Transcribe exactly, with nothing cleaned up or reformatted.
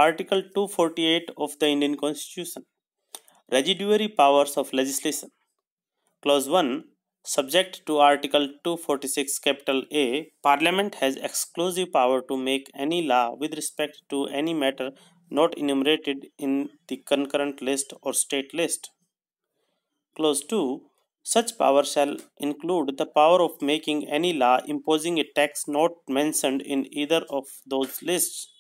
Article two forty-eight of the Indian Constitution. Residuary powers of legislation. Clause one. Subject to Article two forty-six capital A, Parliament has exclusive power to make any law with respect to any matter not enumerated in the concurrent list or state list. Clause two. Such power shall include the power of making any law imposing a tax not mentioned in either of those lists.